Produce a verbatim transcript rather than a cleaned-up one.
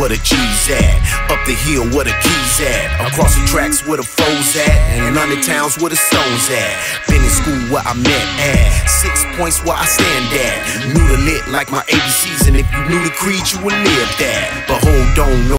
where the G's at. Up the hill where the keys at. Across the tracks where the foes at. And London towns where the stones at. Been in school where I met at. Six points where I stand at. Knew the lit like my A B Cs, and if you knew the creed, you would live that. But hold on, no